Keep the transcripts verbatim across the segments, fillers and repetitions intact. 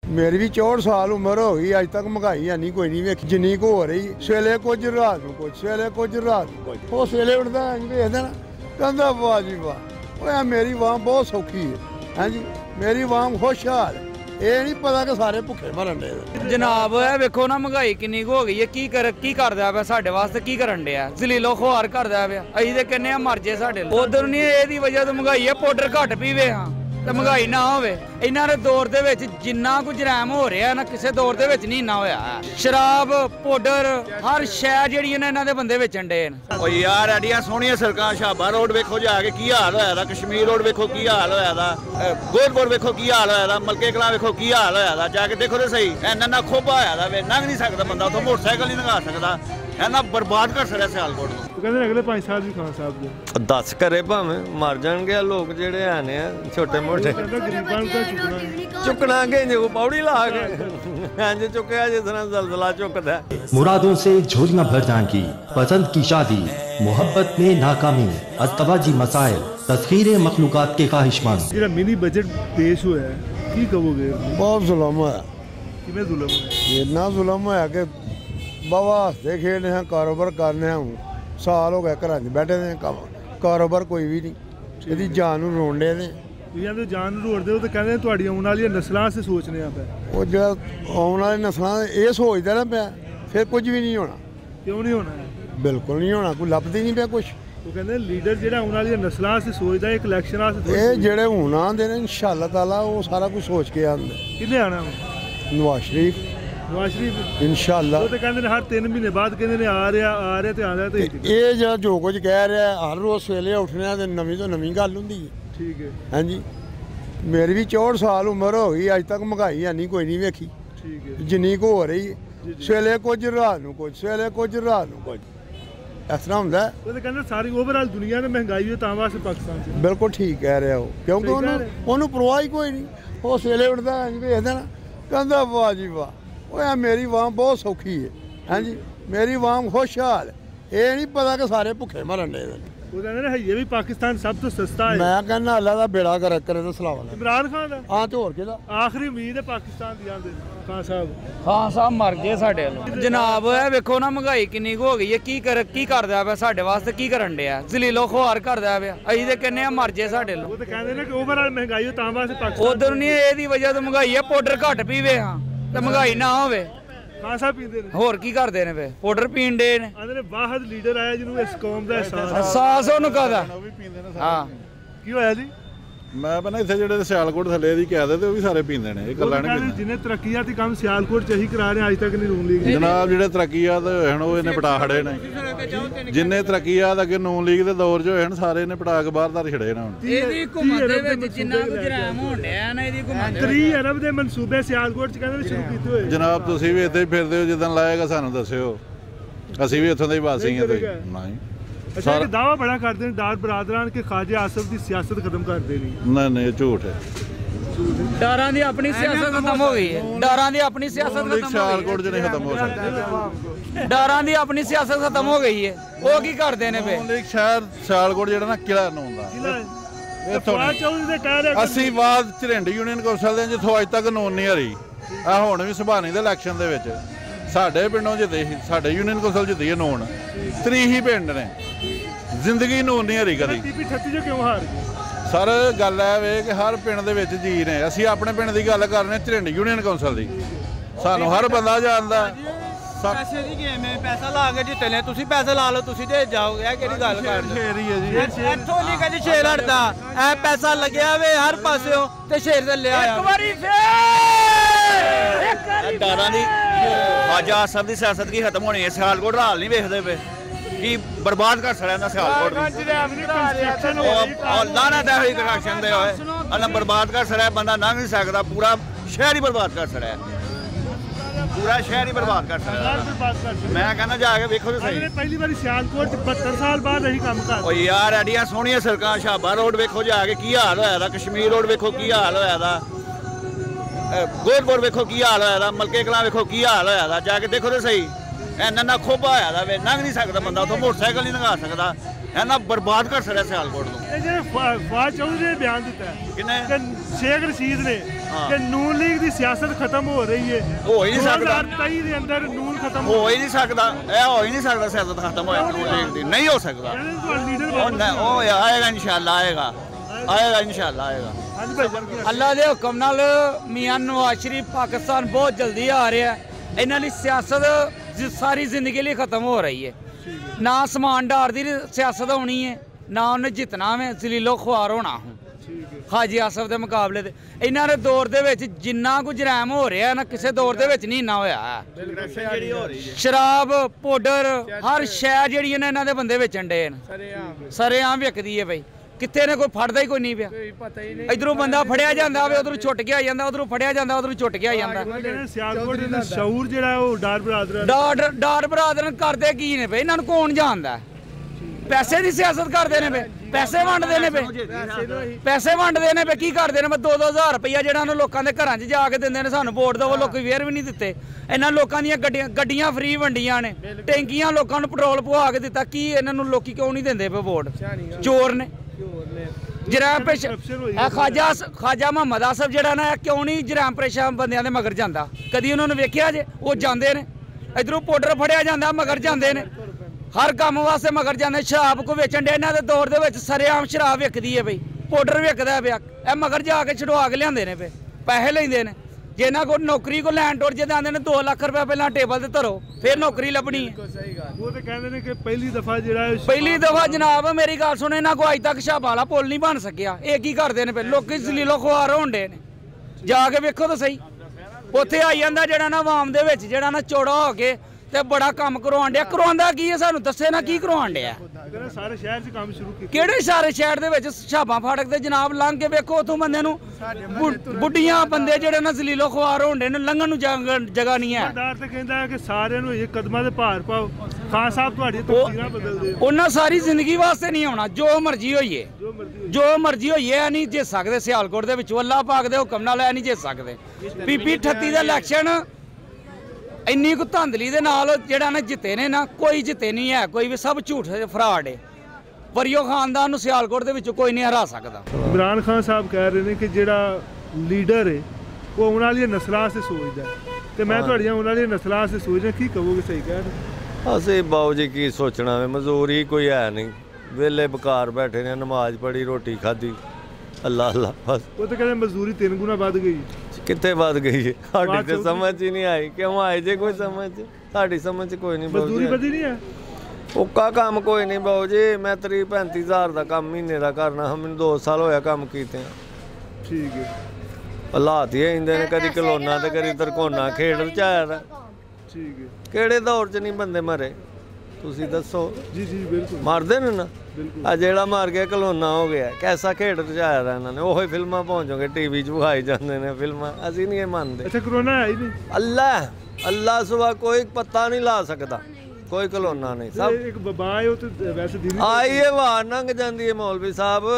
मेरी भी चौंठ साल उम्र हो गई, अज तक महंगाई है नहीं कोई नहीं वेखी जिन्नी को हो रही। सवेले कुछ रात को कुछ, सवेले कुछ रात को कुछ। वो सवेले उठता वेखदा ना कहता वाह जी वाह, वो मेरी वाम बहुत सौखी है। हाँ जी, मेरी वाम खुशहाल है। ਇਹ ਨਹੀਂ ਪਤਾ ਕਿ ਸਾਰੇ ਭੁੱਖੇ ਮਰਨ ਦੇ ਜਨਾਬ। ਇਹ ਵੇਖੋ ਨਾ ਮਹਿੰਗਾਈ ਕਿੰਨੀ ਹੋ ਗਈ ਹੈ, ਕੀ ਕਰ ਕੀ ਕਰਦਾ ਪਿਆ ਸਾਡੇ ਵਾਸਤੇ, ਕੀ ਕਰਨ ਡਿਆ ਜ਼ਲੀਲੋ ਖੁਆਰ ਕਰਦਾ ਪਿਆ। ਅਸੀਂ ਤੇ ਕਹਿੰਦੇ ਆ ਮਰ ਜੇ ਸਾਡੇ ਉਧਰ ਨਹੀਂ, ਇਹਦੀ ਵਜ੍ਹਾ ਤੋਂ ਮਹਿੰਗਾਈ ਹੈ। ਪਾਊਡਰ ਘੱਟ ਪੀਵੇ ਹਾਂ ਤੇ ਮਹਿੰਗਾਈ ਨਾ ਹੋਵੇ। ਇਹਨਾਂ ਦੇ ਦੌਰ ਦੇ ਵਿੱਚ ਜਿੰਨਾ ਕੁ ਜਰਾਮ ਹੋ ਰਿਹਾ ਨਾ ਕਿਸੇ ਦੌਰ ਦੇ ਵਿੱਚ ਨਹੀਂ ਇੰਨਾ ਹੋਇਆ। ਸ਼ਰਾਬ ਪਾਊਡਰ ਹਰ ਸ਼ੈ ਜਿਹੜੀ ਇਹਨਾਂ ਦੇ ਬੰਦੇ ਵੇਚਣ ਡੇ ਨੇ। ਓ ਯਾਰ ਐਡੀਆਂ ਸੋਹਣੀਆਂ ਸੜਕਾਂ, ਸ਼ਾਬਾ ਰੋਡ ਵੇਖੋ ਜਾ ਕੇ ਕੀ ਹਾਲ ਹੋਇਆ ਦਾ, ਕਸ਼ਮੀਰ ਰੋਡ ਵੇਖੋ ਕੀ ਹਾਲ ਹੋਇਆ ਦਾ, ਗੋਲਪੁਰ ਵੇਖੋ ਕੀ ਹਾਲ ਹੋਇਆ ਦਾ, ਮਲਕੇ ਕਲਾਂ ਵੇਖੋ ਕੀ ਹਾਲ ਹੋਇਆ ਦਾ। ਜਾ ਕੇ ਦੇਖੋ ਤੇ ਸਹੀ, ਇੰਨਾ ਨਾ ਖੋਬਾ ਹੋਇਆ ਦਾ ਵੇ, ਲੰਘ ਨਹੀਂ ਸਕਦਾ ਬੰਦਾ ਉੱਥੋਂ, ਮੋਟਰਸਾਈਕਲ ਨਹੀਂ ਲੰਘਾ ਸਕਦਾ। ਇਹਨਾਂ ਬਰਬਾਦ ਕਰ ਛੜਿਆ ਸਿਆਲਕੋਟ ਨੂੰ। ਕਹਿੰਦੇ ਅਗਲੇ ਪੰਜ ਸਾਲ ਵੀ ਖਾਨ ਸਾਹਿਬ ਦੇ ਦਸ ਕਰੇ ਭਾਵੇਂ ਮਰ ਜਾਣਗੇ ਲੋਕ ਜਿਹੜੇ ਹੈ ਨੇ ਛੋਟੇ ਮੋਟੇ। ਗਰੀਬਾਂ ਨੂੰ ਤਾਂ ਚੁੱਕਣਾ ਚੁੱਕਣਾ ਕਿ ਜੋ ਪੌੜੀ ਲਾ ਕੇ ਇੰਜ ਚੁੱਕਿਆ ਜਿਸ ਤਰ੍ਹਾਂ ਜ਼ਲਜ਼ਲਾ ਚੁੱਕਦਾ। मुरादों से झोलियां भर जाएंगी, पसंद की शादी, मोहब्बत में नाकामी, अस्तवाजी मसाइल, तस्खीर मखलूकात के ख्वाहिशमंद। ਜਿਹੜਾ ਮਿਨੀ ਬਜਟ ਪੇਸ਼ ਹੋਇਆ ਕੀ ਕਹੋਗੇ? ਬਹੁਤ ਜ਼ੁਲਮ ਹੋਇਆ। ਕਿਵੇਂ ਜ਼ੁਲਮ ਹੋਇਆ? ਇੰਨਾ ਜ਼ੁਲਮ ਹੋਇਆ ਕਿ ਬਾਬਾ ਹੱਸਦੇ ਖੇਡਦੇ ਹਾਂ, ਕਾਰੋਬਾਰ ਕਰਨੇ ਹਾਂ। ਸਾਲ ਹੋ ਗਿਆ ਘਰਾਂ 'ਚ ਬੈਠੇ ਨੇ, ਕੰਮ ਕਾਰੋਬਾਰ ਕੋਈ ਵੀ ਨਹੀਂ। ਇਹਦੀ ਜਾਨ ਨੂੰ ਰੋਂਦੇ ਨੇ। ਤੁਸੀਂ ਆਂਦੇ ਜਾਨ ਨੂੰ ਰੋੜਦੇ ਹੋ ਤਾਂ ਕਹਿੰਦੇ ਤੁਹਾਡੀ ਆਉਣ ਵਾਲੀਆਂ ਨਸਲਾਂ ਸੇ ਸੋਚਨੇ ਆ ਪਿਆ। ਉਹ ਜਿਹੜਾ ਆਉਣ ਵਾਲੀ ਨਸਲਾਂ ਇਹ ਸੋਚਦਾ ਨਾ ਪਿਆ, ਫਿਰ ਕੁਝ ਵੀ ਨਹੀਂ ਹੋਣਾ। ਕਿਉਂ ਨਹੀਂ ਹੋਣਾ? ਬਿਲਕੁਲ ਨਹੀਂ ਹੋਣਾ, ਕੋਈ ਲੱਭਦੀ ਨਹੀਂ ਪਿਆ ਕੁਛ। ਉਹ ਕਹਿੰਦੇ ਲੀਡਰ ਜਿਹੜਾ ਆਉਣ ਵਾਲੀਆਂ ਨਸਲਾਂ ਸੇ ਸੋਚਦਾ, ਇੱਕ ਇਲੈਕਸ਼ਨ ਵਾਸਤੇ। ਇਹ ਜਿਹੜੇ ਹੁਣ ਆਉਂਦੇ ਨੇ ਇਨਸ਼ਾਅੱਲਾ ਤਾਲਾ ਉਹ ਸਾਰਾ ਕੁਝ ਸੋਚ ਕੇ ਆਉਂਦੇ। ਕਿੰਨੇ ਆਣਾ? ਨਵਾਜ਼ ਸ਼ਰੀਫ। ਨਵਾਜ਼ ਸ਼ਰੀਫ ਇਨਸ਼ਾਅੱਲਾ। ਉਹ ਤਾਂ ਕਹਿੰਦੇ ਨੇ ਹਰ ਤਿੰਨ ਮਹੀਨੇ ਬਾਅਦ ਕਹਿੰਦੇ ਨੇ ਆ ਰਿਹਾ ਆ ਰਿਹਾ ਤੇ ਆ ਰਿਹਾ। ਤੇ ਇਹ ਜਿਹੜਾ ਜੋ ਕੁਝ ਕਹਿ ਰਿਹਾ ਹਰ ਰੋਜ਼ ਸਵੇਲੇ ਉੱਠਣਾ ਤੇ ਨਵੀਂ ਤੋਂ ਨਵੀਂ ਗੱਲ ਹੁੰਦੀ ਹੈ। ਠੀਕ ਹੈ। ਹਾਂਜੀ, ਮੇਰੀ ਵੀ ਚੌਂਠ ਸਾਲ ਉਮਰ ਹੋ ਗਈ, ਅਜ ਤੱਕ ਮਹਿੰਗਾਈ ਹੈ ਨਹੀਂ ਕੋਈ ਨਹੀਂ ਵੇਖੀ ਠੀਕ ਹੈ ਜਿੰਨੀ ਕੁ ਹੋ ਰਹੀ ਹੈ। ਸਵੇਲੇ ਕੁਝ ਰਾਤ ਨੂੰ ਕੁਝ, ਸਵੇਲੇ ਕੁਝ ਰਾਤ ਨੂੰ ਕੁਝ, ਇਸ ਤਰ੍ਹਾਂ ਹੁੰਦਾ। ਉਹ ਤਾਂ ਕਹਿੰਦੇ ਸਾਰੀ ਓਵਰਆਲ ਦੁਨੀਆ ਤੇ ਮਹਿੰਗਾਈ ਹੈ, ਤਾਂ ਵਾਸਤੇ ਪਾਕਿਸਤਾਨ 'ਚ। ਬਿਲਕੁਲ ਠੀਕ ਕਹਿ ਰਿਹਾ ਉਹ, ਕਿਉਂਕਿ ਉਹਨੂੰ ਉਹਨੂੰ ਪਰਵਾਹ ਹੀ ਕੋਈ ਨਹੀਂ। ਉਹ ਸਵੇਲੇ ਉੱਠਦਾ ਵੇਖਦਾ ਨਾ ਕਹਿੰਦਾ ਵਾਹ ਜੀ ਵਾਹ, ਉਹ ਮੇਰੀ ਵਾਮ ਬਹੁਤ ਸੌਖੀ ਹੈ। ਹਾਂਜੀ, ਮੇਰੀ ਵਾਮ ਖੁਸ਼ਹਾਲ। ਇਹ ਨਹੀਂ ਪਤਾ ਕਿ ਸਾਰੇ ਭੁੱਖੇ ਮਰਨ ਦੇ। ਉਹ ਕਹਿੰਦੇ ਨੇ ਇਹ ਵੀ ਪਾਕਿਸਤਾਨ ਸਭ ਤੋਂ ਸਸਤਾ ਹੈ। ਮੈਂ ਕਹਿੰਦਾ ਅੱਲਾ ਦਾ ਬੇੜਾ ਕਰ ਕਰੇ ਤਾਂ ਸਲਾਵਾ ਇਮਰਾਨ ਖਾਨ ਦਾ। ਹਾਂ, ਤੇ ਹੋਰ ਕਿਹਦਾ? ਆਖਰੀ ਉਮੀਦ ਹੈ ਪਾਕਿਸਤਾਨ ਦੀ। ਆਂਦੇ ਖਾਨ ਸਾਹਿਬ ਖਾਨ ਸਾਹਿਬ ਮਰ ਜੇ ਸਾਡੇ ਵੱਲੋਂ। ਜਨਾਬ ਇਹ ਵੇਖੋ ਨਾ ਮਹਿੰਗਾਈ ਕਿੰਨੀ ਹੋ ਗਈ ਹੈ, ਕੀ ਕਰ ਕੀ ਕਰਦਾ ਪਿਆ ਸਾਡੇ ਵਾਸਤੇ, ਕੀ ਕਰਨ ਡਿਆ ਜ਼ਲੀਲੋ ਖੁਆਰ ਕਰਦਾ ਪਿਆ। ਅਸੀਂ ਤੇ ਕਹਿੰਦੇ ਆ ਮਰ ਜੇ ਸਾਡੇ ਵੱਲੋਂ। ਉਹ ਤਾਂ ਕਹਿੰਦੇ ਨੇ ਕਿ ਓਵਰਆਲ ਮਹਿੰਗਾਈ ਹੈ, ਤਾਂ ਵਾਸਤੇ ਪਾਕਿਸਤਾਨ। ਉਧਰ ਨਹੀਂ, ਇਹਦੀ ਵਜ੍ਹਾ ਤੋਂ ਮਹਿੰਗਾਈ ਹੈ। ਪਾਊਡਰ ਘੱਟ ਪੀਵੇ ਹਾਂ ਤੇ ਮਹਿੰਗਾਈ ਨਾ ਹੋਵੇ। ਖਾਨ ਸਾਹਿਬ ਪੀਂਦੇ ਨੇ। ਹੋਰ ਕੀ ਕਰਦੇ ਨੇ ਵੇ? ਪਾਊਡਰ ਪੀਣ ਡੇ ਨੇ। ਆਂਦੇ ਨੇ ਵਾਹਦ ਲੀਡਰ ਆਇਆ ਜਿਹਨੂੰ ਇਸ ਕੌਮ ਦਾ ਅਹਿਸਾਸ ਅਹਿਸਾਸ ਉਹਨੂੰ ਕਾਹਦਾ? ਹਾਂ, ਕੀ ਹੋਇਆ ਜੀ? ਮੈਂ ਕਹਿੰਦਾ ਇੱਥੇ ਜਿਹੜੇ ਸਿਆਲਕੋਟ ਥੱਲੇ ਦੀ ਕਹਿ ਤੇ ਉਹ ਵੀ ਸਾਰੇ ਪੀਂਦੇ ਨੇ, ਇਹ ਗੱਲਾਂ ਨਹੀਂ ਪੀਂਦੇ। ਜਿਹਨੇ ਤਰੱਕੀਆਤੀ ਕੰਮ ਸਿਆਲਕੋਟ ਚ ਹੀ ਕਰਾ ਰਹੇ ਅੱਜ ਤੱਕ ਨਹੀਂ ਨੂਨ ਲੀਗ ਜਨਾਬ। ਜਿਹੜੇ ਤਰੱਕੀਆਤ ਹੋਏ ਹਨ ਉਹ ਇਹਨੇ ਪਟਾ ਖੜੇ ਨੇ। ਜਿੰਨੇ ਤਰੱਕੀਆਤ ਅੱਗੇ ਨੂਨ ਲੀਗ ਦੇ ਦੌਰ 'ਚ ਹੋਏ ਹਨ ਸਾਰੇ ਇਹਨੇ ਪਟਾ ਕੇ ਬਾਹਰ ਧਰ ਛੜੇ ਨੇ। ਹੁਣ ਇਹਦੀ ਘੁੰਮਤ ਦੇ ਵਿੱਚ ਜਿੰਨਾ ਕੁ ਜਰਾਮ ਹੋਣ ਡਿਆ ਨਾ, ਇਹਦੀ ਘੁੰਮਤ ਤੀਹ ਅਰਬ ਦੇ ਮਨਸੂਬੇ ਸਿਆਲਕੋਟ ਚ ਕਹਿੰਦੇ ਸ਼ੁਰੂ ਕੀਤੇ ਹੋਏ। ਜਨਾਬ ਤੁਸੀਂ ਵੀ ਇੱਥੇ ਫਿਰਦੇ ਹੋ, ਜਿੱਦਣ ਲਾਏਗਾ ਸਾਨੂੰ ਦੱਸਿਓ, ਅਸੀਂ ਵੀ ਇੱਥੋਂ ਦੇ ਹੀ ਵਾਸੀ ਹਾਂ। ਨਹੀਂ ਅੱਛਾ, ਇੱਕ ਦਾਵਾ ਬੜਾ ਕਰਦੇ ਨੇ ਦਾਰ ਬਰਾਦਰਾਨ ਕਿ ਖਾਜਾ ਆਸਫ ਦੀ ਸਿਆਸਤ ਖਤਮ ਕਰ ਦੇਣੀ। ਨਹੀਂ ਨਹੀਂ, ਝੂਠ ਹੈ। ਡਾਰਾਂ ਦੀ ਆਪਣੀ ਸਿਆਸਤ ਖਤਮ ਹੋ ਗਈ ਹੈ। ਡਾਰਾਂ ਦੀ ਆਪਣੀ ਸਿਆਸਤ ਖਤਮ ਹੋ ਗਈ। ਸਿਆਲਕੋਟ 'ਚ ਨਹੀਂ ਖਤਮ ਹੋ ਸਕਦੀ। ਡਾਰਾਂ ਦੀ ਆਪਣੀ ਸਿਆਸਤ ਖਤਮ ਹੋ ਗਈ ਹੈ। ਉਹ ਕੀ ਕਰਦੇ ਨੇ ਵੇ? ਸ਼ਹਿਰ ਸਿਆਲਕੋਟ ਜਿਹੜਾ ਨਾ ਕਿਲਾ ਨੂਨ ਦਾ, ਅਸੀਂ ਬਾਅਦ ਝਰਿੰਡ ਯੂਨੀਅਨ ਕੌਂਸਲ ਦੇ ਜਿੱਥੋਂ ਅੱਜ ਤੱਕ ਨੂਨ ਨਹੀਂ ਹਰੀ। ਆ ਹੁਣ ਵੀ ਸੁਭਾਨੀ ਦੇ ਇਲੈਕਸ਼ਨ ਦੇ ਵਿੱਚ ਸਾਡੇ ਪਿੰਡੋਂ ਜਿੱਤੇ ਸੀ, ਸਾਡੇ ਯੂਨੀਅਨ ਕੌਂਸਲ ਜਿੱਤੀ ਹੈ ਨੂਨ। ਤਰੀਹ ਹੀ ਪਿੰਡ ਨੇ, ਜ਼ਿੰਦਗੀ ਨੂਨ ਨਹੀਂ ਹਰੀ ਕਦੀ। ਕਿਉਂ ਹਾਰ ਗਈ? ਸਰ ਗੱਲ ਇਹ ਵੇ ਕਿ ਹਰ ਪਿੰਡ ਦੇ ਵਿੱਚ ਜੀ ਨੇ। ਅਸੀਂ ਆਪਣੇ ਪਿੰਡ ਦੀ ਗੱਲ ਕਰ ਰਹੇ, ਝਰਿੰਡ ਯੂਨੀਅਨ ਕੌਂਸਲ ਦੀ। ਸਾਨੂੰ ਹਰ ਬੰਦਾ ਜਾਣਦਾ। ਪੈਸੇ ਦੀ ਗੇਮ ਹੈ, ਪੈਸਾ ਲਾ ਕੇ ਜਿੱਤੇ ਨੇ। ਤੁਸੀਂ ਪੈਸੇ ਲਾ ਲਓ, ਤੁਸੀਂ ਜੇ ਜਾਓਗੇ। ਇਹ ਕਿਹੜੀ ਗੱਲ ਕਰਦੇ? ਇੱਥੋਂ ਨਹੀਂ ਕਦੀ ਸ਼ੇਰ ਹਟਦਾ। ਇਹ ਪੈਸਾ ਲੱਗਿਆ ਵੇ ਹਰ ਪਾਸਿਓਂ ਤੇ ਸ਼ੇਰ ਤੇ ਲਿਆ ਇੱਕ ਵਾਰੀ ਫੇਰ ਡਾਰਾਂ ਦੀ ਖਾਜਾ ਆਸਫ ਦੀ ਸਿਆਸਤ ਕੀ ਖਤਮ ਹੋਣੀ ਹੈ। ਸਿਆਲਕੋਟ ਦਾ ਹਾਲ ਨਹੀਂ ਵੇਖਦੇ ਪਏ, ਕੀ ਬਰਬਾਦ ਕਰ ਛੜਿਆ ਨਾ ਸਿਆਲਕੋਟ ਨੂੰ। ਲਾਣਾ ਤਾਂ ਹੋਈ ਕੰਸਟਰਕਸ਼ਨ ਦੇ ਹੋਏ ਅਲਾ ਬਰਬਾਦ ਕਰ ਛੜਿਆ। ਬੰਦਾ ਲੰਘ ਨਹੀਂ ਸਕਦਾ, ਪੂਰਾ ਸ਼ਹਿਰ ਹੀ ਬਰਬਾਦ ਕਰ ਛੜਿਆ। ਪੂਰਾ ਸ਼ਹਿਰ ਹੀ ਬਰਬਾਦ ਕਰ ਛੜਿਆ। ਮੈਂ ਕਹਿੰਦਾ ਜਾ ਕੇ ਵੇਖੋ ਤੇ ਸਹੀ। ਪਹਿਲੀ ਵਾਰੀ ਸਿਆਲਕੋਟ ਬਹੱਤਰ ਸਾਲ ਬਾਅਦ ਅਸੀਂ ਕੰਮ ਕਰ। ਓ ਯਾਰ ਐਡੀਆਂ ਸੋਹਣੀਆਂ ਸੜਕਾਂ, ਸ਼ਾਬਾ ਰੋਡ ਵੇਖੋ ਜਾ ਕੇ ਕੀ ਹਾਲ ਹੋਇਆ ਦਾ, ਕਸ਼ਮੀਰ ਰੋਡ ਵੇਖੋ ਕੀ ਹਾਲ ਹੋਇਆ ਦਾ, ਗੋਲਪੁਰ ਵੇਖੋ ਕੀ ਹਾਲ ਹੋਇਆ ਦਾ, ਮਲਕੇ ਕਲਾਂ ਵੇਖੋ ਕੀ ਹਾਲ ਹੋਇਆ ਦਾ। ਜਾ ਕੇ ਦੇਖੋ ਤੇ ਸਹੀ, ਇੰਨਾ ਨਾ ਖੋਬਾ ਹੋਇਆ ਦਾ ਵੇ, ਲੰਘ ਨਹੀਂ ਸਕਦਾ ਬੰਦਾ ਉੱਥੋਂ, ਮੋਟਰਸਾਈਕਲ ਨਹੀਂ ਲੰਘਾ ਸਕਦਾ। ਇਹਨਾਂ ਬਰਬਾਦ ਕਰ ਛੜਿਆ ਸਿਆਲਕੋਟ ਨੂੰ। ਇਹ ਜਿਹੜੇ ਫਾਜ਼ ਚੌਧਰੀ ਨੇ ਬਿਆਨ ਦਿੱਤਾ ਹੈ ਕਿੰਨੇ ਕਿ ਸ਼ੇਖ ਰਸ਼ੀਦ ਨੇ ਕਿ ਨੂਨ ਲੀਗ ਦੀ ਸਿਆਸਤ ਖਤਮ ਹੋ ਰਹੀ ਹੈ, ਹੋ ਹੀ ਨਹੀਂ ਸਕਦਾ। ਦੋ ਹਜ਼ਾਰ ਤੇਈ ਦੇ ਅੰਦਰ ਨੂਨ ਖਤਮ ਹੋ ਹੀ ਨਹੀਂ ਸਕਦਾ, ਇਹ ਹੋ ਹੀ ਨਹੀਂ ਸਕਦਾ। ਸਿਆਸਤ ਖਤਮ ਹੋਇਆ ਨੂਨ ਲੀਗ ਦੀ ਨਹੀਂ ਹੋ ਸਕਦਾ। ਉਹ ਆਏਗਾ ਇਨਸ਼ਾਅੱਲਾ, ਆਏਗਾ ਆਏਗਾ ਇਨਸ਼ਾਅੱਲਾ ਆਏਗਾ। ਅੱਲਾ ਦੇ ਹੁਕਮ ਨਾਲ ਮੀਆਂ ਨਵਾਜ਼ ਸ਼ਰੀਫ ਪਾਕਿਸਤਾਨ ਬਹੁਤ ਜਲਦੀ ਆ ਰਿਹਾ ਹੈ। ਇਹਨਾਂ ਦੀ ਸਿਆਸਤ ਸਾਰੀ ਜ਼ਿੰਦਗੀ ਲਈ ਖਤਮ ਹੋ ਰਹੀ ਹੈ। ਨਾ ਸਮਾਨਦਾਰ ਦੀ ਸਿਆਸਤ ਹੋਣੀ ਹੈ, ਨਾ ਉਹਨੇ ਜਿੱਤਣਾ ਹੈ, ਜ਼ਲੀਲੋ ਖੁਆਰ ਹੋਣਾ ਹਾਜੀ ਆਸਫ ਦੇ ਮੁਕਾਬਲੇ ਤੇ। ਇਹਨਾਂ ਦੇ ਦੌਰ ਦੇ ਵਿੱਚ ਜਿੰਨਾ ਕੁ ਜਰਾਮ ਹੋ ਰਿਹਾ ਨਾ ਕਿਸੇ ਦੌਰ ਦੇ ਵਿੱਚ ਨਹੀਂ ਇੰਨਾ ਹੋਇਆ। ਸ਼ਰਾਬ ਪਾਊਡਰ ਹਰ ਸ਼ੈ ਜਿਹੜੀ ਇਹਨਾਂ ਦੇ ਬੰਦੇ ਵੇਚਣ ਡੇ ਨੇ, ਸਰੇਆਮ ਵਿਕਦੀ ਹੈ ਬਈ। ਕਿੱਥੇ ਨੇ ਕੋਈ ਫੜਦਾ ਹੀ ਕੋਈ ਨਹੀਂ ਪਿਆ। ਇਧਰੋਂ ਬੰਦਾ ਫੜਿਆ ਜਾਂਦਾ ਹੋਵੇ, ਉਧਰੋਂ ਛੁੱਟ ਕੇ ਆ ਜਾਂਦਾ, ਉਧਰੋਂ ਫੜਿਆ ਜਾਂਦਾ, ਉਧਰੋਂ ਛੁੱਟ ਕੇ ਆ ਜਾਂਦਾ। ਸਿਆਲਕੋਟ ਦਾ ਸ਼ਊਰ ਜਿਹੜਾ ਉਹ ਡਾਰ ਬਰਾਦਰ ਡਾਰ ਡਾਰ ਬਰਾਦਰ ਕਰਦੇ ਕੀ ਨੇ ਬਈ? ਇਹਨਾਂ ਨੂੰ ਕੌਣ ਜਾਣਦਾ? ਪੈਸੇ ਦੀ ਸਿਆਸਤ ਕਰਦੇ ਨੇ ਬਈ, ਪੈਸੇ ਵੰਡਦੇ ਨੇ ਬਈ, ਪੈਸੇ ਵੰਡਦੇ ਨੇ ਬਈ। ਕੀ ਕਰਦੇ ਨੇ? ਦੋ ਦੋ ਹਜ਼ਾਰ ਰੁਪਇਆ ਜਿਹੜਾ ਉਹਨੂੰ ਲੋਕਾਂ ਦੇ ਘਰਾਂ 'ਚ ਜਾ ਕੇ ਦਿੰਦੇ ਨੇ, ਸਾਨੂੰ ਵੋਟ ਦਵੋ, ਲੋਕੀ ਵੇਰ ਵੀ ਨਹੀਂ ਦਿੱਤੇ। ਇਹਨਾਂ ਲੋਕਾਂ ਦੀਆਂ ਗੱਡੀਆਂ ਗੱਡੀਆਂ ਫ੍ਰੀ ਵੰਡੀਆਂ ਨੇ, ਟੈਂਕੀਆਂ ਲੋਕਾਂ ਨੂੰ ਪੈਟਰੋਲ ਪਵਾ ਕੇ ਦਿੱਤਾ। ਕੀ ਇਹਨਾਂ ਨੂੰ ਲੋਕੀ ਕਿਉਂ ਨਹੀਂ ਦਿੰਦੇ ਪਏ ਵੋਟ? ਚੋਰ ਨੇ ਜਰਾਮ ਪੇਸ਼। ਇਹ ਖਾਜਾ ਖਾਜਾ ਮੁਹੰਮਦ ਆਸਫ ਜਿਹੜਾ ਨਾ, ਕਿਉਂ ਨਹੀਂ ਜਰਾਮ ਪੇਸ਼ਾ ਬੰਦਿਆਂ ਦੇ ਮਗਰ ਜਾਂਦਾ? ਕਦੀ ਉਹਨਾਂ ਨੂੰ ਵੇਖਿਆ ਜੇ? ਉਹ ਜਾਂਦੇ ਨੇ, ਇਧਰੋਂ ਪਾਊਡਰ ਫੜਿਆ ਜਾਂਦਾ ਮਗਰ ਜਾਂਦੇ ਨੇ, ਹਰ ਕੰਮ ਵਾਸਤੇ ਮਗਰ ਜਾਂਦੇ। ਸ਼ਰਾਬ ਕੋ ਵੇਚਣ ਦੇ ਇਹਨਾਂ ਦੇ ਦੌਰ ਦੇ ਵਿੱਚ ਸਰੇਆਮ ਸ਼ਰਾਬ ਵਿਕਦੀ ਹੈ ਬਈ, ਪਾਊਡਰ ਵਿਕਦਾ ਪਿਆ। ਇਹ ਮਗਰ ਜਾ ਕੇ ਛਡਵਾ ਕੇ ਲਿਆਂਦੇ ਨੇ ਪਏ, ਪੈਸੇ ਲੈਂਦੇ ਨੇ। ਜੇ ਇਹਨਾਂ ਕੋਲ ਨੌਕਰੀ ਕੋ ਲੈਣ ਟੁਰ ਜੇ ਆਂਦੇ ਨੇ ਦੋ ਲੱਖ ਰੁਪਏ ਪਹਿਲਾਂ ਟੇਬਲ ਤੇ ਧਰੋ, ਫਿਰ ਨੌਕਰੀ ਲੱਭਣੀ ਹੈ। ਉਹ ਤੇ ਕਹਿੰਦੇ ਨੇ ਕਿ ਪਹਿਲੀ ਦਫਾ ਜਿਹੜਾ ਪਹਿਲੀ ਦਫਾ ਜਨਾਬ ਮੇਰੀ ਗੱਲ ਸੁਣੋ, ਇਹਨਾਂ ਕੋ ਅੱਜ ਤੱਕ ਸ਼ਾਬਾ ਵਾਲਾ ਪੁਲ ਨਹੀਂ ਬਣ ਸਕਿਆ। ਇਹ ਕੀ ਕਰਦੇ ਨੇ? ਲੋਕੀ ਜ਼ਲੀਲੋ ਖੁਆਰ ਹੋਣ ਡੇ ਨੇ, ਜਾ ਕੇ ਵੇਖੋ ਤਾਂ ਸਹੀ। ਉੱਥੇ ਆਈ ਜਾਂਦਾ ਜਿਹੜਾ ਨਾ ਆਵਾਮ ਦੇ ਵਿੱਚ ਜਿਹੜਾ ਨਾ ਚੌੜਾ ਹੋ ਕੇ ਤੇ ਬੜਾ ਕੰਮ ਕਰਵਾਉਣ ਡਿਆ। ਕਰਵਾਉਂਦਾ ਕੀ ਹੈ ਸਾਨੂੰ ਦੱਸੇ ਨਾ, ਕੀ ਕਰਵਾਉਣ ਡਿਆ? ਸਾਰੇ ਸ਼ਹਿਰ 'ਚ ਕੰਮ ਸ਼ੁਰੂ ਕੀਤਾ। ਕਿਹੜੇ ਸਾਰੇ ਸ਼ਹਿਰ ਦੇ ਵਿੱਚ? ਸ਼ਾਬਾਂ ਫਾਟਕ ਤੇ ਜਨਾਬ ਲੰਘ ਕੇ ਵੇਖੋ, ਉਥੋਂ ਬੰਦੇ ਨੂੰ ਬੁੱਢੀਆਂ ਬੰਦੇ ਜਿਹੜੇ ਨਾ ਜ਼ਲੀਲੋ ਖੁਆਰ ਹੋਣ ਡੇ ਨੇ, ਲੰਘਣ ਨੂੰ ਜਗ੍ਹਾ ਨਹੀਂ ਹੈ। ਸਰਦਾਰ ਤੇ ਕਹਿੰਦਾ ਕਿ ਸਾਰਿਆਂ ਨੂੰ ਇਹ ਕਦਮਾਂ ਦੇ ਭਾਰ ਪਾਓ। ਖਾਨ ਸਾਹਿਬ ਤੁਹਾਡੀ ਤਕਦੀਰਾਂ ਬਦਲਦੇ। ਉਹਨਾਂ ਸਾਰੀ ਜ਼ਿੰਦਗੀ ਵਾਸਤੇ ਨਹੀਂ ਆਉਣਾ, ਜੋ ਮਰਜ਼ੀ ਹੋਈਏ, ਜੋ ਮਰਜ਼ੀ ਹੋਈਏ। ਇਹ ਨਹੀਂ ਜਿੱਤ ਸਕਦੇ ਸਿਆਲਕੋਟ ਦੇ ਵਿੱਚ, ਅੱਲਾਹ ਪਾਕ ਦੇ ਹੁਕਮ ਨਾਲ ਇਹ ਨਹੀਂ ਜਿੱਤ ਸਕਦੇ। ਪੀਪੀ ਅਠੱਤੀ ਦਾ ਇਲੈਕਸ਼ਨ ਇੰਨੀ ਕੁ ਧਾਂਦਲੀ ਦੇ ਨਾਲ ਜਿਹੜਾ ਨਾ ਜਿੱਤੇ ਨੇ ਨਾ, ਕੋਈ ਜਿੱਤੇ ਨਹੀਂ ਹੈ ਕੋਈ ਵੀ, ਸਭ ਝੂਠ ਫਰਾਡ ਹੈ। ਪਰਿਓ ਖਾਨਦਾਨ ਨੂੰ ਸਿਆਲਕੋਟ ਦੇ ਵਿੱਚ ਕੋਈ ਨਹੀਂ ਹਰਾ ਸਕਦਾ। ਇਮਰਾਨ ਖਾਨ ਸਾਹਿਬ ਕਹਿ ਰਹੇ ਨੇ ਕਿ ਜਿਹੜਾ ਲੀਡਰ ਹੈ ਉਹ ਆਉਣ ਵਾਲੀਆਂ ਨਸਲਾਂ ਵਾਸਤੇ ਸੋਚਦਾ, ਤੇ ਮੈਂ ਤੁਹਾਡੀਆਂ ਆਉਣ ਵਾਲੀਆਂ ਨਸਲਾਂ ਵਾਸਤੇ ਸੋਚਦਾ। ਕੀ ਕਹੋਗੇ? ਸਹੀ ਕਹਿ ਰਹੇ। ਅਸੀਂ ਬਾਊ ਜੀ ਕੀ ਸੋਚਣਾ ਵੇ, ਮਜ਼ਦੂਰੀ ਕੋਈ ਹੈ ਨਹੀਂ, ਵਿਹਲੇ ਬਕਾਰ ਬੈਠੇ ਨੇ, ਨਮਾਜ਼ ਪੜ੍ਹੀ, ਰੋਟੀ ਖਾਧੀ, ਅੱਲਾ ਅੱਲਾ ਬਸ। ਉਹ ਤਾਂ ਕਹਿੰਦੇ ਮਜ਼ਦੂਰੀ ਤਿੰਨ ਗੁਣਾ ਵੱਧ ਗਈ। ਕਿੱਥੇ ਵੱਧ ਗਈ ਹੈ? ਸਾਡੀ ਤੇ ਸਮਝ ਹੀ ਨਹੀਂ ਆਈ। ਕਿਉਂ ਆਏ ਜੇ ਕੋਈ ਸਮਝ? ਸਾਡੀ ਸਮਝ ਕੋਈ ਨਹੀਂ। ਮਜ਼ਦੂਰੀ ਵਧੀ ਨਹੀਂ ਹੈ, ਔਕਾ ਕੰਮ ਕੋਈ ਨਹੀਂ ਬਾਊ ਜੀ। ਮੈਂ ਤੀਹ ਪੈਂਤੀ ਹਜ਼ਾਰ ਦਾ ਕੰਮ ਮਹੀਨੇ ਦਾ ਕਰਨਾ, ਮੈਨੂੰ ਦੋ ਸਾਲ ਹੋਇਆ ਕੰਮ ਕੀਤੇ। ਠੀਕ ਹੈ। ਹਾਲਾਤ ਹੀ ਆਉਂਦੇ ਨੇ, ਕਦੀ ਕਲੋਨਾ ਤੇ ਕਦੀ ਤਰਕੋਨਾ ਖੇਡ ਰਚਾਇਆ ਦਾ। ਠੀਕ ਹੈ। ਕਿਹੜੇ ਦੌਰ 'ਚ ਨਹੀਂ ਬੰਦੇ ਮਰੇ ਤੁਸੀਂ ਦੱਸੋ? ਜੀ ਜੀ ਬਿਲਕੁਲ ਮਾਰਦੇ ਨੇ ਨਾ। ਆ ਜਿਹੜਾ ਮਾਰ ਗਿਆ ਕਲੋਨਾ ਹੋ ਗਿਆ, ਕੈਸਾ ਖੇਡ ਰਚਾਇਆ ਦਾ ਇਹਨਾਂ ਨੇ। ਉਹੀ ਫਿਲਮਾਂ ਪਹੁੰਚੋਗੇ, ਟੀਵੀ 'ਚ ਵਿਖਾਈ ਜਾਂਦੇ ਨੇ ਫਿਲਮਾਂ। ਅਸੀਂ ਨਹੀਂ ਇਹ ਮੰਨਦੇ। ਅੱਛਾ ਕਰੋਨਾ ਹੈ ਹੀ ਨਹੀਂ। ਅੱਲਾ ਅੱਲਾ ਸੁਬਾ ਕੋਈ ਪਤਾ ਨਹੀਂ ਲਾ ਸਕਦਾ, ਕੋਈ ਕਲੋਨਾ ਨਹੀਂ। ਸਭ ਇੱਕ ਵਬਾ ਹੈ, ਉਹ ਤੇ ਵੈਸੇ ਦੀਦੀ ਆਈਏ ਵਾਰ ਲੰਘ ਜਾਂਦੀ ਹੈ ਮੌਲਵੀ ਸਾਹਿਬ,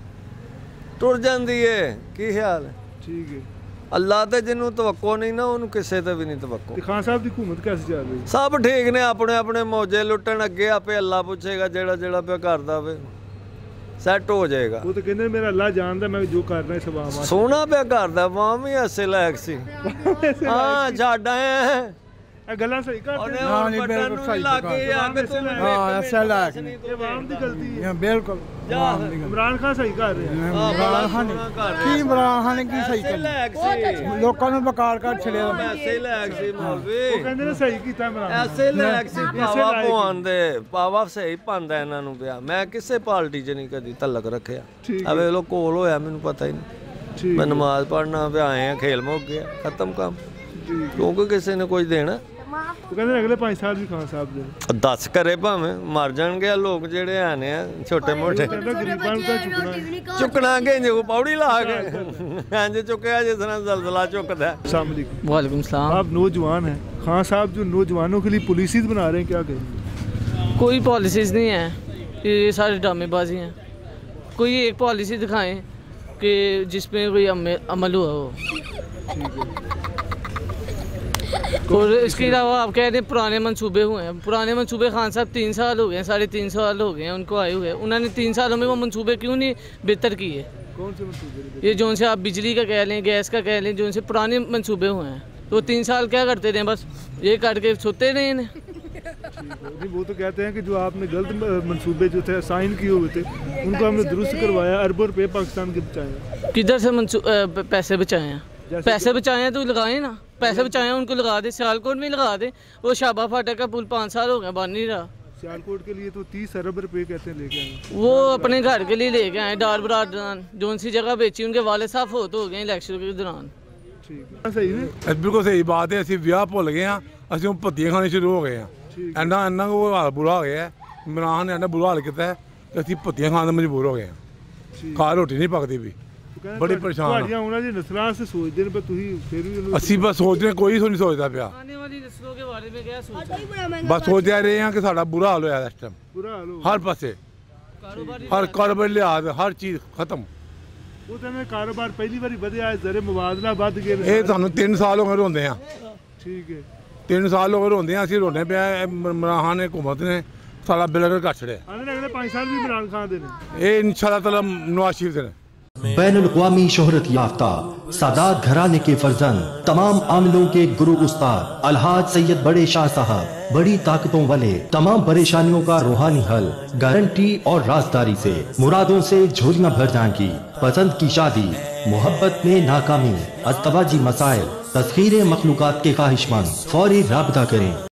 ਟੁਰ ਜਾਂਦੀ ਹੈ। ਕੀ ਖਿਆਲ ਹੈ? ਠੀਕ ਹੈ। ਅੱਲਾ ਤੇ ਜਿਹਨੂੰ ਤਵੱਕੋ ਨਹੀਂ ਨਾ, ਉਹਨੂੰ ਕਿਸੇ ਤੇ ਵੀ ਨਹੀਂ ਤਵੱਕੋ। ਖਾਨ ਸਾਹਿਬ ਦੀ ਹਕੂਮਤ ਕਿਵੇਂ ਚੱਲ ਰਹੀ? ਸਭ ਠੀਕ ਨੇ, ਆਪਣੇ ਆਪਣੇ ਮੌਜੇ ਲੁੱਟਣ। ਅੱਗੇ ਆਪੇ ਅੱਲਾ ਪੁੱਛੇਗਾ, ਜਿਹੜਾ ਜਿਹੜਾ ਪਿਆ ਕਰਦਾ ਵੇ ਸੈੱਟ ਹੋ ਜਾਏਗਾ। ਉਹ ਤਾਂ ਕਹਿੰਦੇ ਮੇਰਾ ਅੱਲਾ ਜਾਣਦਾ ਮੈਂ ਜੋ ਕਰਨਾ ਇਸ ਆਵਾਮ ਵਾਸਤੇ। ਸੋਹਣਾ ਪਿਆ ਕਰਦਾ, ਆਵਾਮ ਵੀ ਐਸੇ ਲਾਇਕ ਸੀ। ਹਾਂ ਛੱਡ ਆਏ ਇਹ ਗੱਲਾਂ ਸਹੀ ਕਰਦੇ। ਹਾਂ ਨਹੀਂ ਬਿਲਕੁਲ ਸਹੀ ਲੱਗੇ ਆ ਕਿ ਤੂੰ ਹਾਂ ਐਸਾ ਲਾਇਕ ਨਹੀਂ। ਇਹ ਆਵਾਮ ਦੀ ਗਲਤੀ ਹੈ। ਬਿਲਕੁਲ ਇਮਰਾਨ ਖਾਨ ਸਹੀ ਕਰ ਰਿਹਾ। ਇਮਰਾਨ ਖਾਨ ਕੀ ਇਮਰਾਨ ਖਾਨ ਕੀ ਸਹੀ ਕਰ ਲੋਕਾਂ ਨੂੰ ਬਕਾਰ ਕਰ ਛੜਿਆ। ਐਸੇ ਲਾਇਕ ਸੀ ਮੌਲਵੀ। ਉਹ ਕਹਿੰਦੇ ਨੇ ਸਹੀ ਕੀਤਾ ਇਮਰਾਨ। ਐਸੇ ਲਾਇਕ ਸੀ। ਪਾਵਾ ਪਵਾਉਂਦੇ, ਪਾਵਾ ਸਹੀ ਪਾਉਂਦਾ ਇਹਨਾਂ ਨੂੰ ਪਿਆ। ਮੈਂ ਕਿਸੇ ਪਾਰਟੀ 'ਚ ਨਹੀਂ ਕਦੀ ਤਲਕ ਰੱਖਿਆ। ਆ ਵੇਖ ਲੋ ਕੋਲ ਹੋਇਆ, ਮੈਨੂੰ ਪਤਾ ਹੀ ਨਹੀਂ। ਮੈਂ ਨਮਾਜ਼ ਪੜ੍ਹਨਾ ਪਿਆ, ਆਏ ਆ, ਖੇਲ ਮੁੱਕ ਗਿਆ, ਖਤਮ ਕੰਮ। ਕਿਉਂਕਿ ਕਿਸੇ ਨੇ ਕੁਝ ਦੇਣਾ। ਉਹ ਕਹਿੰਦੇ ਅਗਲੇ ਪੰਜ ਸਾਲ ਵੀ ਖਾਨ ਸਾਹਿਬ ਦੇ ਦਸ ਕਰੇ ਭਾਵੇਂ ਮਰ ਜਾਣਗੇ ਲੋਕ ਜਿਹੜੇ ਆਨੇ ਆ ਛੋਟੇ ਮੋਟੇ। ਗਰੀਬਾਂ ਨੂੰ ਤਾਂ ਚੁੱਕਣਾ ਚੁੱਕਣਾ ਕਿ ਜੋ ਪੌੜੀ ਲਾ ਕੇ ਇੰਜ ਚੁੱਕਿਆ ਜਿਸ ਤਰ੍ਹਾਂ ਜ਼ਲਜ਼ਲਾ ਚੁੱਕਦਾ। अस्सलाम वालेकुम। वालेकुम सलाम। आप नौजवान हैं, खान साहब जो नौजवानों के लिए पॉलिसीज बना रहे हैं, क्या कहें? कोई पॉलिसीज नहीं है, ये सारे ड्रामेबाजी हैं। कोई एक पॉलिसी दिखाएं कि जिसमें कोई अमल हुआ हो। ठीक है। और इसके अलावा आप कह रहे हैं पुराने मंसूबे हुए हैं। पुराने मंसूबे खान साहब तीन साल हो गए, साढ़े तीन साल हो गए हैं उनको आए हुए। उन्होंने तीन सालों में वो मंसूबे क्यों नहीं बेहतर किए? कौन से मंसूबे? ये जो से आप बिजली का कह लें, गैस का कह लें, जो से पुराने मंसूबे हुए हैं, तो तीन साल क्या करते थे? बस ये काट के सोते रहे इन्हें। जी वो तो कहते हैं कि जो आपने गलत मंसूबे जो थे साइन किए हुए थे उनको हमने दुरुस्त करवाया, अरबों रुपये पाकिस्तान के बचाए। किधर से मंसू पैसे बचाए हैं? पैसे बचाए हैं तो लगाए ना, पैसे बचाए हैं उनको लगा दे, सियालकोट में लगा दे। वो शाबा फाटक का पुल पाँच साल हो गया बन नहीं रहा। सियालकोट के लिए तो तीस अरब रुपये कहते हैं लेके आए, वो अपने घर के लिए लेके आए। डार बरार जो सी जगह बेची उनके वाले साहब हो तो हो गए इलेक्शन के दौरान। सही है, बिल्कुल सही बात है। ਅਸੀਂ ਵਿਆਹ ਭੁੱਲ ਗਏ ਆ, ਅਸੀਂ ਹੁਣ ਭੱਤੀਆਂ ਖਾਣੇ ਸ਼ੁਰੂ ਹੋ ਗਏ ਆ। ਇੰਨਾ ਇੰਨਾ ਉਹ ਹਾਲ ਬੁਰਾ ਹੋ ਗਿਆ, ਇਮਰਾਨ ਨੇ ਇੰਨਾ ਬੁਰਾ ਹਾਲ ਕੀਤਾ ਹੈ ਕਿ ਅਸੀਂ ਭੱਤੀਆਂ ਖਾਣ ਦੇ ਮਜਬੂਰ ਹੋ ਗਏ ਆ। ਘਰ ਰੋਟੀ ਨਹੀਂ ਪੱਕਦੀ ਵੀ, ਬੜੀ ਪਰੇਸ਼ਾਨ ਆ। ਤੁਹਾਡੀਆਂ ਉਹਨਾਂ ਦੀ ਨਸਲਾਂ ਸੇ ਸੋਚਦੇ ਨੇ ਪਰ ਤੁਸੀਂ ਫਿਰ ਵੀ ਅਸੀਂ ਬਸ ਸੋਚਦੇ ਹਾਂ, ਕੋਈ ਨਹੀਂ ਸੋਚਦਾ ਪਿਆ। आने वाली नस्लों के बारे में क्या सोच रहे हैं? ਬਸ ਸੋਚਦੇ ਰਹੇ ਹਾਂ ਕਿ ਸਾਡਾ ਬੁਰਾ ਹਾਲ ਹੋਇਆ ਇਸ ਟਾਈਮ, ਬੁਰਾ ਹਾਲ ਹੋ ਹਰ ਪਾਸੇ, ਹਰ ਕਾਰੋਬਾਰ ਲਿਹਾਜ਼ ਹਰ ਚੀਜ਼ ਖਤਮ। ਉਹ ਤਾਂ ਕਾਰੋਬਾਰ ਪਹਿਲੀ ਵਾਰੀ ਵਧਿਆ, ਜ਼ਰੇ ਮੁਬਾਦਲਾ ਵੱਧ ਗਏ। ਇਹ ਸਾਨੂੰ ਤਿੰਨ ਸਾਲ ਹੋ ਗਏ ਰੋਂਦੇ ਆ। ਠੀਕ ਹੈ, ਤਿੰਨ ਸਾਲ ਹੋ ਗਏ ਰੋਂਦੇ ਆ, ਅਸੀਂ ਰੋਣੇ ਪਿਆ। ਇਮਰਾਨ ਨੇ ਹੁਕੂਮਤ ਨੇ ਸਾਡਾ ਬਿਲਕੁਲ ਕੱਟ ਛੜਿਆ। ਆਨੇ ਅਗਲੇ ਪੰਜ ਸਾਲ ਵੀ ਇਮਰਾਨ ਖਾਨ ਦੇ ਨੇ। ਇਹ इंशाअल्लाह ताला नवाज शरीफ से बैनुल-अक़वामी शोहरत याफ्ता सादात घराने के फर्जंद, तमाम आमिलों के गुरु उस्ताद अलहाज सैयद बड़े शाह साहब, बड़ी ताकतों वाले, तमाम परेशानियों का रूहानी हल, गारंटी और राजदारी से मुरादों से झोलियां भर जाएंगी। पसंद की शादी, मोहब्बत में नाकामी, अस्तवाजी मसाइल, तस्खीर मखलूकात के ख्वाहिशमंद, फौरी राब्ता करें।